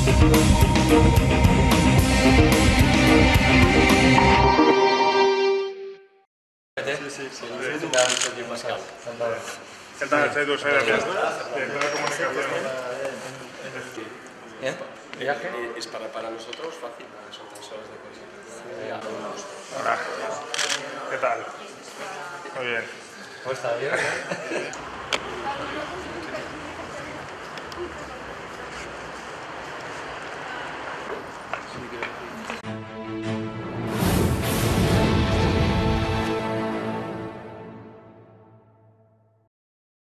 ¿Qué tal, Edu? Soy Damián, director de comunicación. ¿Bien? ¿Viaje? Es para nosotros fácil, son 3 horas de coche. Hola. ¿Qué tal? Muy bien. ¿Cómo está? ¿Bien? Sí, que